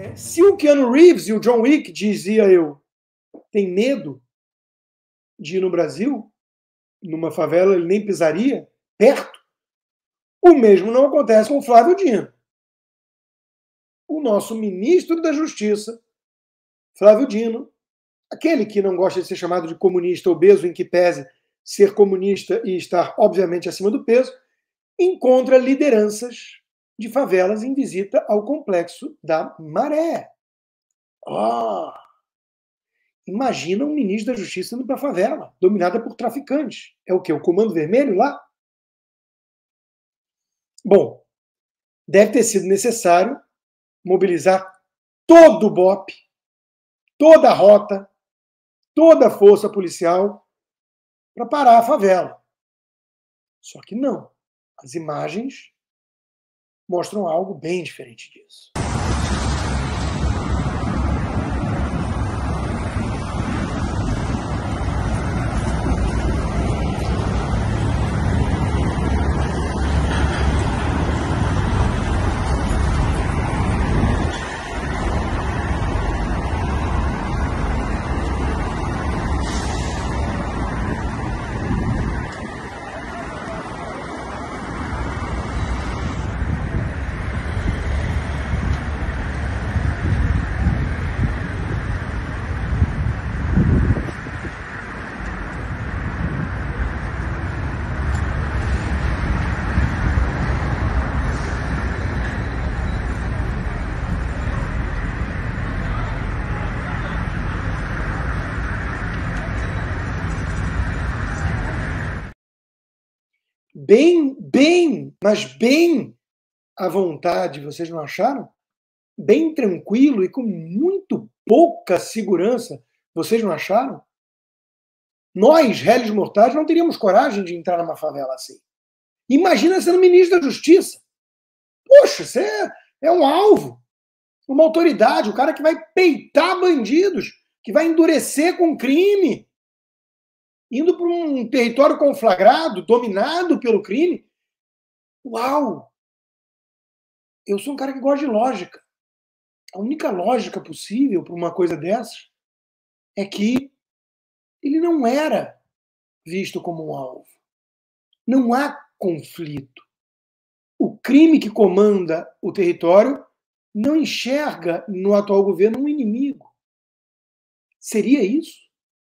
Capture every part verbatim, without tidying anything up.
Se o Keanu Reeves e o John Wick, dizia eu, tem medo de ir no Brasil, numa favela ele nem pisaria, perto, o mesmo não acontece com o Flávio Dino. O nosso ministro da Justiça, Flávio Dino, aquele que não gosta de ser chamado de comunista obeso, em que pese ser comunista e estar, obviamente, acima do peso, encontra lideranças de favelas em visita ao Complexo da Maré. Oh! Imagina um ministro da Justiça indo para a favela, dominada por traficantes. É o quê? O Comando Vermelho lá? Bom, deve ter sido necessário mobilizar todo o B O P, toda a rota, toda a força policial para parar a favela. Só que não. As imagens mostram algo bem diferente disso. Bem, bem, mas bem à vontade, vocês não acharam? Bem tranquilo e com muito pouca segurança, vocês não acharam? Nós, réis mortais, não teríamos coragem de entrar numa favela assim. Imagina sendo ministro da Justiça. Poxa, você é, é um alvo, uma autoridade, o cara que vai peitar bandidos, que vai endurecer com crime, indo para um território conflagrado, dominado pelo crime. Uau! Eu sou um cara que gosta de lógica. A única lógica possível para uma coisa dessas é que ele não era visto como um alvo. Não há conflito. O crime que comanda o território não enxerga no atual governo um inimigo. Seria isso?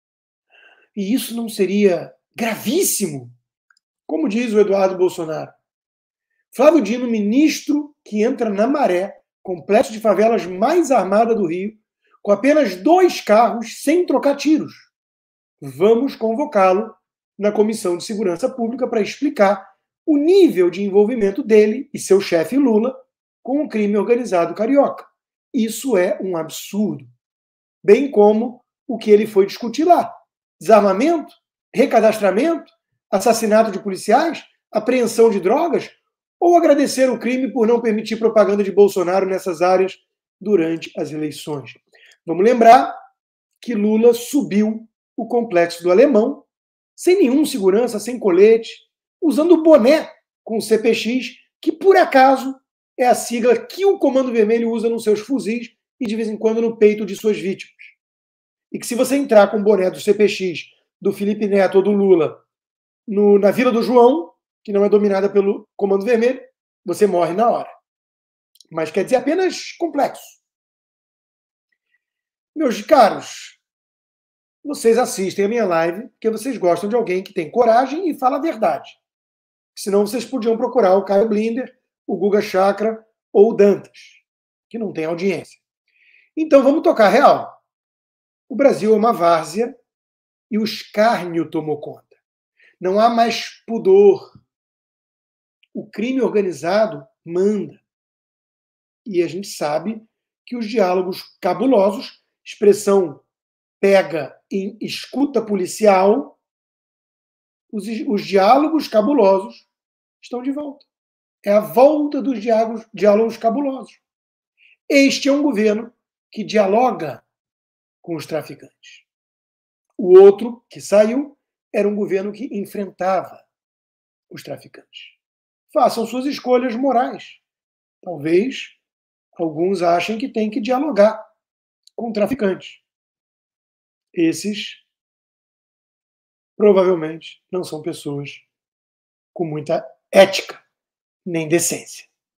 E isso não seria gravíssimo? Como diz o Eduardo Bolsonaro. Flávio Dino, ministro que entra na Maré, complexo de favelas mais armada do Rio, com apenas dois carros sem trocar tiros. Vamos convocá-lo na Comissão de Segurança Pública para explicar o nível de envolvimento dele e seu chefe Lula com o crime organizado carioca. Isso é um absurdo. Bem como o que ele foi discutir lá. Desarmamento, recadastramento, assassinato de policiais, apreensão de drogas, ou agradecer o crime por não permitir propaganda de Bolsonaro nessas áreas durante as eleições. Vamos lembrar que Lula subiu o Complexo do Alemão, sem nenhum segurança, sem colete, usando o boné com o C P X, que por acaso é a sigla que o Comando Vermelho usa nos seus fuzis e de vez em quando no peito de suas vítimas. E que se você entrar com o boné do C P X, do Felipe Neto ou do Lula no, na Vila do João, que não é dominada pelo Comando Vermelho, você morre na hora. Mas quer dizer apenas complexo. Meus caros, vocês assistem a minha live porque vocês gostam de alguém que tem coragem e fala a verdade. Senão vocês podiam procurar o Caio Blinder, o Guga Chakra ou o Dantas, que não tem audiência. Então vamos tocar real. O Brasil é uma várzea e o escárnio tomou conta. Não há mais pudor. O crime organizado manda. E a gente sabe que os diálogos cabulosos, expressão pega em escuta policial, os, os diálogos cabulosos estão de volta. É a volta dos diálogos, diálogos cabulosos. Este é um governo que dialoga com os traficantes. O outro, que saiu, era um governo que enfrentava os traficantes. Façam suas escolhas morais. Talvez Alguns acham que tem que dialogar com traficantes. Esses, provavelmente, não são pessoas com muita ética nem decência.